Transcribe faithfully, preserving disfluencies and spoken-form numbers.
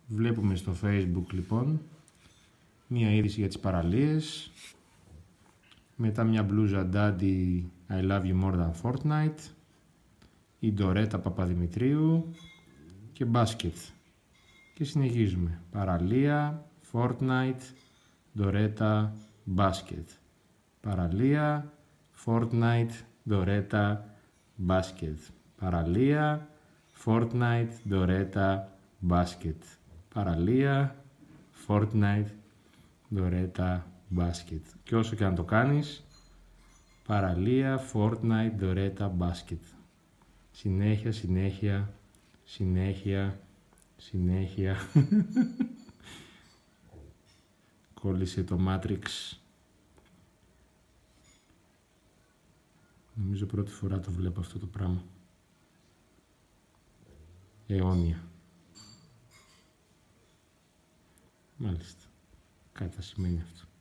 Βλέπουμε στο Facebook λοιπόν μία είδηση για τις παραλίες. Μετά μια μπλούζα Daddy I love you more than Fortnite. Η Ντορέτα Παπαδημητρίου και μπάσκετ. Και συνεχίζουμε. Παραλία, Fortnite, Ντορέτα, μπάσκετ. Παραλία, Fortnite, Ντορέτα, μπάσκετ. Παραλία, Fortnite, Ντορέτα, μπάσκετ. Παραλία, Fortnite, Ντορέτα, μπάσκετ. Και όσο και αν το κάνεις, παραλία, Fortnite, Ντορέτα, μπάσκετ. Συνέχεια, συνέχεια, συνέχεια, συνέχεια. Κόλλησε το Matrix. Νομίζω πρώτη φορά το βλέπω αυτό το πράγμα. Αιώνια. Μάλιστα. Κάτι θα σημαίνει αυτό.